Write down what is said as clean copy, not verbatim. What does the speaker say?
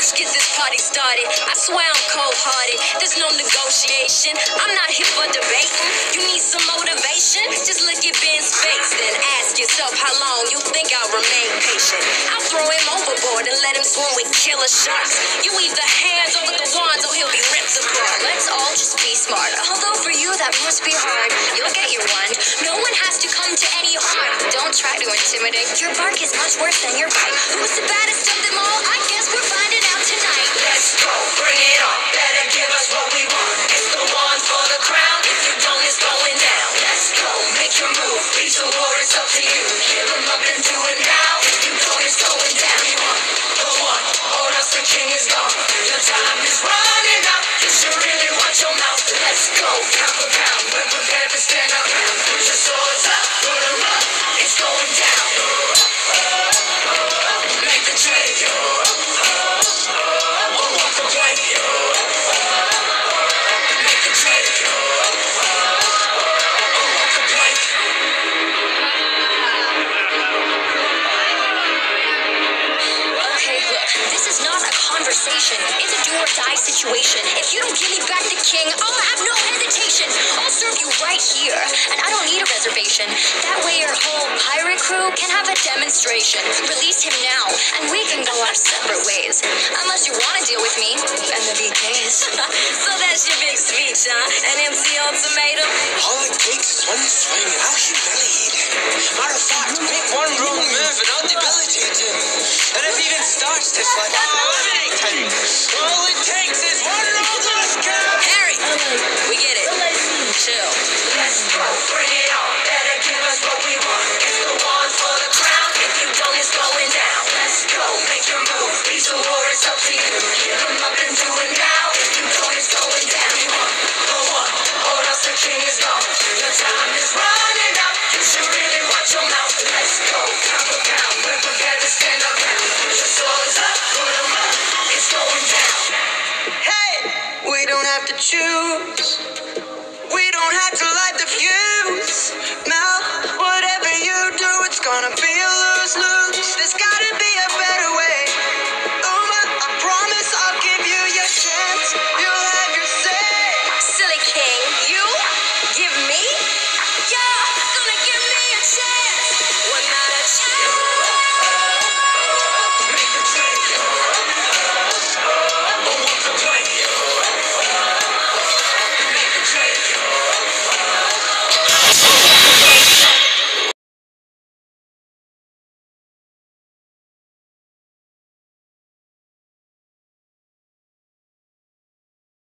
Let's get this party started. I swear I'm cold-hearted. There's no negotiation. I'm not here for debating. You need some motivation? Just look at Ben's face, then ask yourself how long you think I'll remain patient. I'll throw him overboard and let him swim with killer sharks. You either hands over the wands or he'll be ripped apart. Let's all just be smart. Although for you that must be hard. You'll get your wand. No one has to come to any harm. Don't try to intimidate. Your bark is much worse than your bite. Who's the baddest of them all? I guess we're finding out tonight. Let's go, bring it on. Better give us what we want. It's the one for the crown. If you don't, it's going down. Let's go, make your move. Beat the war, it's up to you. Give them up and do it now. If you don't, it's going down. You want the one, or else the king is gone. Your time is running out. You should really watch your mouth. Let's go, pound for pound. We're prepared to stand up. Put your swords up, put them up. It's going down. Make the trade. Walk the plank. Make the trade. Walk the plank. Okay, look, this is not a conversation. It's a do-or-die situation. If you don't give me back the king, I'll have no hesitation. I'll serve you right here, and I don't need a reservation. That way your whole pirate crew can have a demonstration. Release him now, and we can go our separate ways. Unless you want to deal with me and the BKs. So that's your big speech, huh? An MC ultimatum? All it takes is one swing and I'll humiliate him. Matter of fact, make one wrong move and I'll debilitate him. And if he even starts to slide, I'll eliminate him. All it takes is one wrong move, girl. Harry, we get it. Chill. Let's go, bring it on. Better give us what we want. It's the one for the crown. If you don't, it's going down. Let's go, make your move. Beat the war, it's up to you. Give them up and do it now. If you don't, it's going down. You want the one, or else the king is gone. Your time is running.